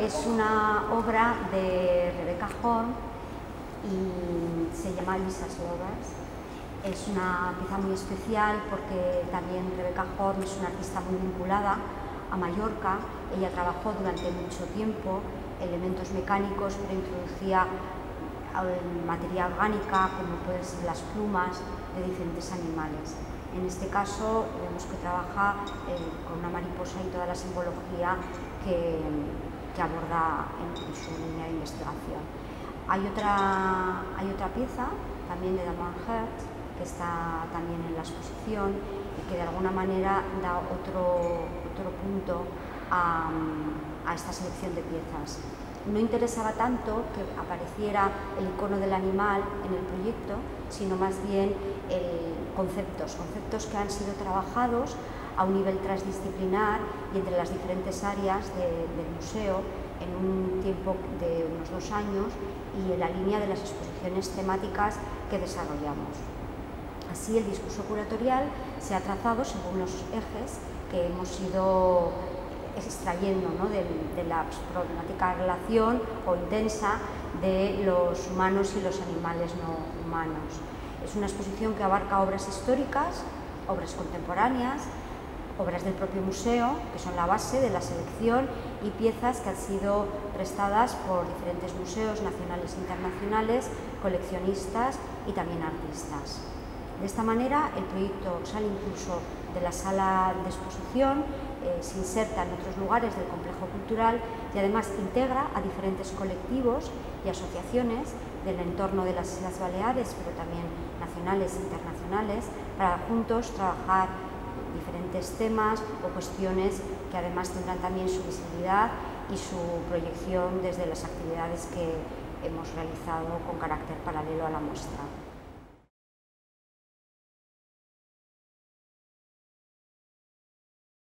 Es una obra de Rebecca Horn y se llama Lisa's Lovers. Es una pieza muy especial porque también Rebecca Horn es una artista muy vinculada a Mallorca. Ella trabajó durante mucho tiempo elementos mecánicos, pero introducía materia orgánica, como pueden ser las plumas de diferentes animales. En este caso vemos que trabaja con una mariposa y toda la simbología que aborda en su línea de investigación. Hay otra pieza también de Damon Hirst que está también en la exposición y que de alguna manera da otro punto a esta selección de piezas. No interesaba tanto que apareciera el icono del animal en el proyecto, sino más bien conceptos que han sido trabajados a un nivel transdisciplinar y entre las diferentes áreas del museo en un tiempo de unos 2 años y en la línea de las exposiciones temáticas que desarrollamos. Así, el discurso curatorial se ha trazado según los ejes que hemos ido extrayendo, ¿no?, de la problemática de relación o intensa de los humanos y los animales no humanos. Es una exposición que abarca obras históricas, obras contemporáneas, obras del propio museo, que son la base de la selección, y piezas que han sido prestadas por diferentes museos nacionales e internacionales, coleccionistas y también artistas. De esta manera, el proyecto sale incluso de la sala de exposición, se inserta en otros lugares del complejo cultural y además integra a diferentes colectivos y asociaciones del entorno de las Islas Baleares, pero también nacionales e internacionales, para juntos trabajar diferentes temas o cuestiones que además tendrán también su visibilidad y su proyección desde las actividades que hemos realizado con carácter paralelo a la muestra.